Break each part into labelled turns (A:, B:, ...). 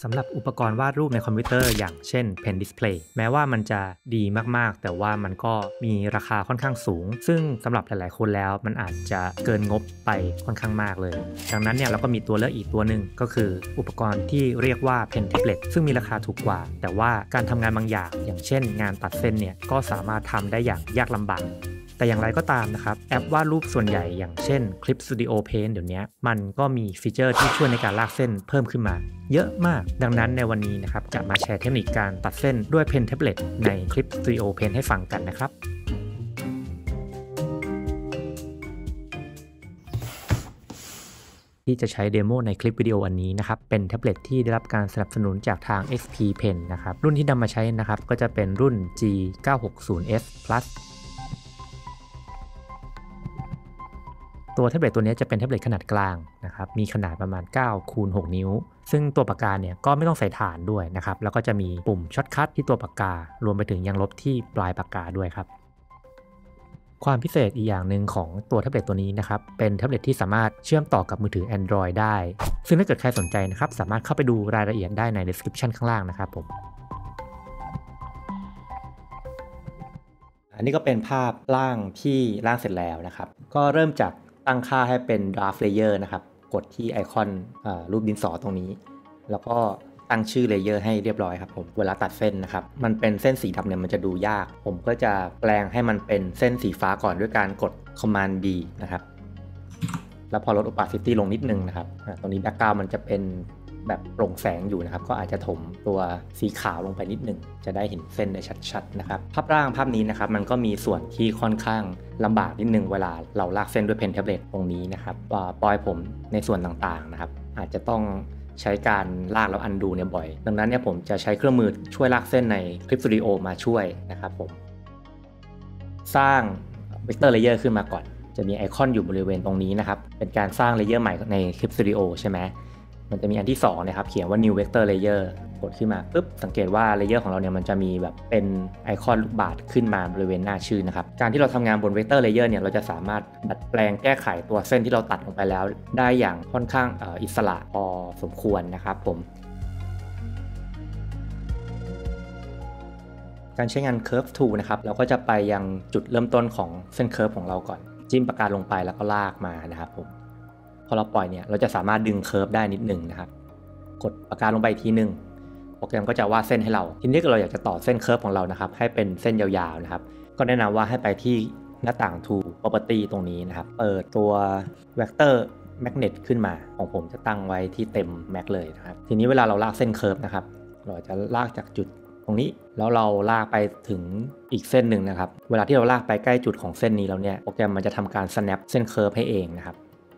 A: สำหรับอุปกรณ์วาดรูปในคอมพิวเตอร์อย่างเช่น Pen Display แม้ว่ามันจะดีมากๆแต่ว่ามันก็มีราคาค่อนข้างสูงซึ่งสำหรับหลายๆคนแล้วมันอาจจะเกินงบไปค่อนข้างมากเลยดังนั้นเนี่ยเราก็มีตัวเลือกอีกตัวหนึ่งก็คืออุปกรณ์ที่เรียกว่า Pen Tablet ซึ่งมีราคาถูกกว่าแต่ว่าการทำงานบางอย่างเช่นงานตัดเส้นเนี่ยก็สามารถทำได้อย่างยากลำบากแต่อย่างไรก็ตามนะครับแอปวาดรูปส่วนใหญ่อย่างเช่น Clip Studio Paint เดี๋ยวนี้มันก็มีฟีเจอร์ที่ช่วยในการลากเส้นเพิ่มขึ้นมาเยอะมากดังนั้นในวันนี้นะครับจะมาแชร์เทคนิคการตัดเส้นด้วย Pen Tablet ใน Clip Studio Paint ให้ฟังกันนะครับที่จะใช้เดโมในคลิปวิดีโออันนี้นะครับเป็นแท็บเล็ตที่ได้รับการสนับสนุนจากทาง XP Pen นะครับรุ่นที่นำมาใช้นะครับก็จะเป็นรุ่น G960S Plusตัวแท็บเล็ตตัวนี้จะเป็นแท็บเล็ตขนาดกลางนะครับมีขนาดประมาณ9x6 นิ้วซึ่งตัวปากกาเนี่ยก็ไม่ต้องใส่ฐานด้วยนะครับแล้วก็จะมีปุ่มช็อตคัทที่ตัวปากการวมไปถึงยางลบที่ปลายปากกาด้วยครับความพิเศษอีกอย่างหนึ่งของตัวแท็บเล็ตตัวนี้นะครับเป็นแท็บเล็ตที่สามารถเชื่อมต่อกับมือถือ Android ได้ซึ่งถ้าเกิดใครสนใจนะครับสามารถเข้าไปดูรายละเอียดได้ใน description ข้างล่างนะครับผมอันนี้ก็เป็นภาพร่างที่ร่างเสร็จแล้วนะครับก็เริ่มจากตั้งค่าให้เป็น draft layer นะครับกดที่ไอคอนรูปดินสอตรงนี้แล้วก็ตั้งชื่อเลเยอร์ให้เรียบร้อยครับผมเวลาตัดเส้นนะครับมันเป็นเส้นสีดำเนี่ยมันจะดูยากผมก็จะแปลงให้มันเป็นเส้นสีฟ้าก่อนด้วยการกด Command B นะครับแล้วพอลด opacity ลงนิดนึงนะครับตรงนี้ background มันจะเป็นแบบโปร่งแสงอยู่นะครับก็อาจจะถมตัวสีขาวลงไปนิดหนึ่งจะได้เห็นเส้นได้ชัดๆนะครับภาพร่างภาพนี้นะครับมันก็มีส่วนที่ค่อนข้างลำบากนิดนึงเวลาเราลากเส้นด้วยเพนแท็บเล็ตตรงนี้นะครับปอยผมในส่วนต่างๆนะครับอาจจะต้องใช้การลากแล้วอันดูเนี่ยบ่อยดังนั้นเนี่ยผมจะใช้เครื่องมือช่วยลากเส้นใน Clip Studio มาช่วยนะครับผมสร้าง Vector Layer ขึ้นมาก่อนจะมีไอคอนอยู่บริเวณตรงนี้นะครับเป็นการสร้างเลเยอร์ใหม่ใน Clip Studio ใช่ไหมมันจะมีอันที่2นะครับเขียนว่า new vector layer กดขึ้นมาปุ๊บสังเกตว่าเลเยอร์ของเราเนี่ยมันจะมีแบบเป็นไอคอนลูกบาศก์ขึ้นมาบริเวณหน้าชื่อนะครับการที่เราทำงานบน vector layer เนี่ยเราจะสามารถดัดแปลงแก้ไขตัวเส้นที่เราตัดลงไปแล้วได้อย่างค่อนข้างอิสระพอสมควรนะครับผมการใช้งาน curve tool นะครับเราก็จะไปยังจุดเริ่มต้นของเส้น curve ของเราก่อนจิ้มปากกาลงไปแล้วก็ลากมานะครับผมพอเราปล่อยเนี่ยเราจะสามารถดึงเคิร์ฟได้นิดหนึ่งนะครับกดปากกาลงไปทีหนึ่งโปรแกรมก็จะวาดเส้นให้เราทีนี้เราอยากจะต่อเส้นเคิร์ฟของเรานะครับให้เป็นเส้นยาวๆนะครับก็แนะนำว่าให้ไปที่หน้าต่าง Tool Property ตรงนี้นะครับเปิดตัว Vector Magnet ขึ้นมาของผมจะตั้งไว้ที่เต็ม Mac เลยนะครับทีนี้เวลาเราลากเส้นเคิร์ฟนะครับเราจะลากจากจุดตรงนี้แล้วเราลากไปถึงอีกเส้นหนึ่งนะครับเวลาที่เราลากไปใกล้จุดของเส้นนี้แล้วเนี่ยโปรแกรมมันจะทำการ snap เส้นเคิร์ฟให้เองนะครับ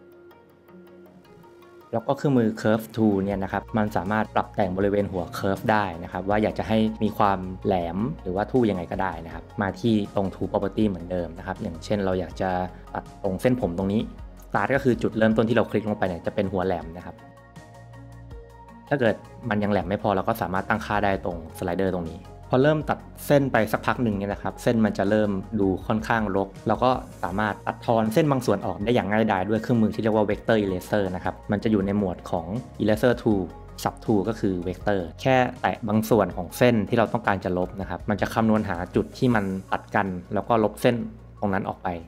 A: แล้วก็เครื่องมือ Curve Tool เนี่ยนะครับมันสามารถปรับแต่งบริเวณหัว Curve ได้นะครับว่าอยากจะให้มีความแหลมหรือว่าทู่ยังไงก็ได้นะครับมาที่ตรง Tool Property เหมือนเดิมนะครับอย่างเช่นเราอยากจะตัดตรงเส้นผมตรงนี้ Start ก็คือจุดเริ่มต้นที่เราคลิกลงไปเนี่ยจะเป็นหัวแหลมนะครับถ้าเกิดมันยังแหลมไม่พอเราก็สามารถตั้งค่าได้ตรงสไลเดอร์ตรงนี้พอเริ่มตัดเส้นไปสักพักหนึ่งเนี่ยนะครับเส้นมันจะเริ่มดูค่อนข้างรกเราก็สามารถตัดทอนเส้นบางส่วนออกได้อย่างง่ายดายด้วยเครื่องมือที่เรียกว่า Vector Eraser นะครับมันจะอยู่ในหมวดของ Eraser Tool Sub Tool ก็คือ Vector แค่แตะบางส่วนของเส้นที่เราต้องการจะลบนะครับมันจะคำนวณหาจุดที่มันตัดกันแล้วก็ลบเส้นตรงนั้นออกไป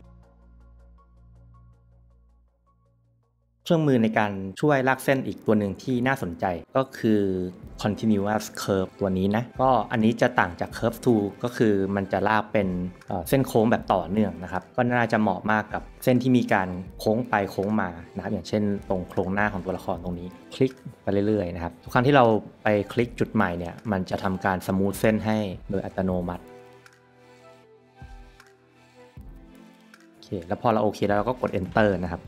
A: เครื่องมือในการช่วยลากเส้นอีกตัวหนึ่งที่น่าสนใจก็คือ continuous curve ตัวนี้นะก็อันนี้จะต่างจาก curve tool ก็คือมันจะลากเป็นเส้นโค้งแบบต่อเนื่องนะครับก็น่าจะเหมาะมากกับเส้นที่มีการโค้งไปโค้งมานะครับอย่างเช่นตรงโครงหน้าของตัวละครตรงนี้คลิกไปเรื่อยๆนะครับทุกครั้งที่เราไปคลิกจุดใหม่เนี่ยมันจะทำการสมูทเส้นให้โดยอัตโนมัติโอเคแล้วพอเราโอเคแล้วเราก็กด enter นะครับ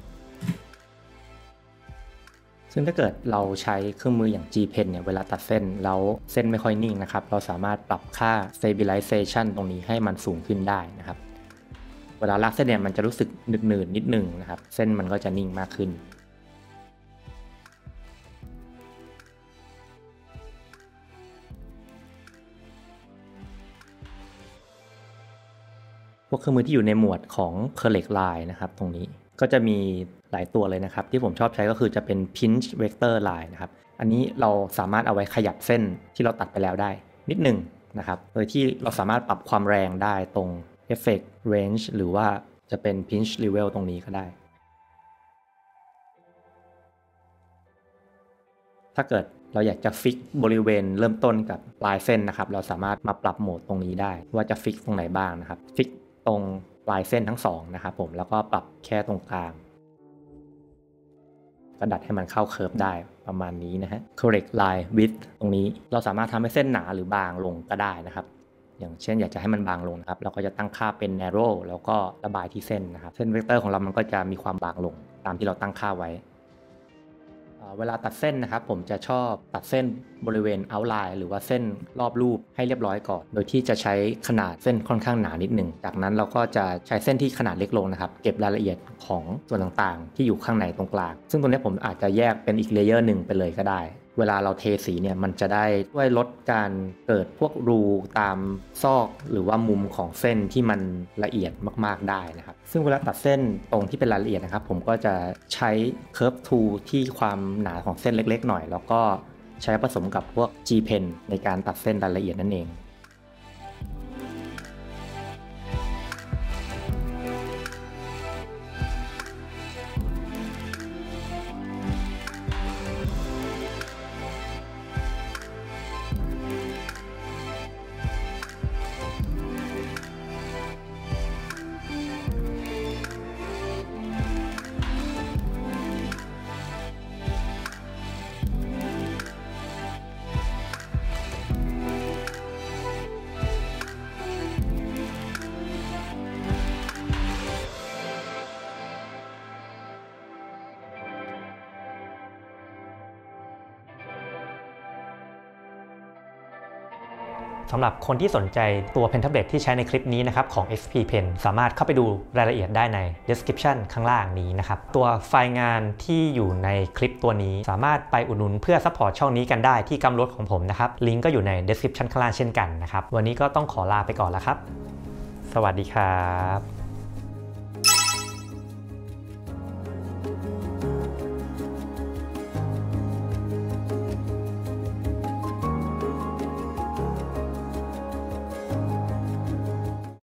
A: ซึ่งถ้าเกิดเราใช้เครื่องมืออย่าง G Pen เนี่ยเวลาตัดเส้นแล้วเส้นไม่ค่อยนิ่งนะครับเราสามารถปรับค่า stabilization ตรงนี้ให้มันสูงขึ้นได้นะครับเวลาลากเส้นเนี่ยมันจะรู้สึกหนืดๆนิดนึงนะครับเส้นมันก็จะนิ่งมากขึ้นพวกเครื่องมือที่อยู่ในหมวดของ Correct Line นะครับตรงนี้ก็จะมีหลายตัวเลยนะครับที่ผมชอบใช้ก็คือจะเป็น pinch vector line นะครับอันนี้เราสามารถเอาไว้ขยับเส้นที่เราตัดไปแล้วได้นิดหนึ่งนะครับโดยที่เราสามารถปรับความแรงได้ตรง effect range หรือว่าจะเป็น pinch level ตรงนี้ก็ได้ถ้าเกิดเราอยากจะฟิกบริเวณเริ่มต้นกับปลายเส้นนะครับเราสามารถมาปรับโหมดตรงนี้ได้ว่าจะฟิกตรงไหนบ้างนะครับฟิกตรงปลายเส้นทั้ง2นะครับผมแล้วก็ปรับแค่ตรงกลางก็ดัดให้มันเข้าเคิร์ฟได้ประมาณนี้นะฮะ correct line width ตรงนี้เราสามารถทำให้เส้นหนาหรือบางลงก็ได้นะครับอย่างเช่นอยากจะให้มันบางลงนะครับเราก็จะตั้งค่าเป็น narrow แล้วก็ระบายที่เส้นนะครับเส้นเวกเตอร์ของเรามันก็จะมีความบางลงตามที่เราตั้งค่าไว้เวลาตัดเส้นนะครับผมจะชอบตัดเส้นบริเวณ outline หรือว่าเส้นรอบรูปให้เรียบร้อยก่อนโดยที่จะใช้ขนาดเส้นค่อนข้างหนานิดหนึ่งจากนั้นเราก็จะใช้เส้นที่ขนาดเล็กลงนะครับเก็บรายละเอียดของส่วนต่างๆที่อยู่ข้างในตรงกลางซึ่งตรงนี้ผมอาจจะแยกเป็นอีกเลเยอร์หนึ่งไปเลยก็ได้เวลาเราเทสีเนี่ยมันจะได้ช่วยลดการเกิดพวกรูตามซอกหรือว่ามุมของเส้นที่มันละเอียดมากๆได้นะครับซึ่งเวลาตัดเส้นตรงที่เป็นรายละเอียดนะครับผมก็จะใช้ curve tool ที่ความหนาของเส้นเล็กๆหน่อยแล้วก็ใช้ผสมกับพวก G pen ในการตัดเส้นรายละเอียดนั่นเอง
B: สำหรับคนที่สนใจตัว Pen Tablet ที่ใช้ในคลิปนี้นะครับของ XP Pen สามารถเข้าไปดูรายละเอียดได้ใน description ข้างล่างนี้นะครับตัวไฟล์งานที่อยู่ในคลิปตัวนี้สามารถไปอุดหนุนเพื่อซัพพอร์ตช่องนี้กันได้ที่กำลดของผมนะครับลิงก์ก็อยู่ใน description ข้างล่างเช่นกันนะครับวันนี้ก็ต้องขอลาไปก่อนแล้วครับสวัสดีครับ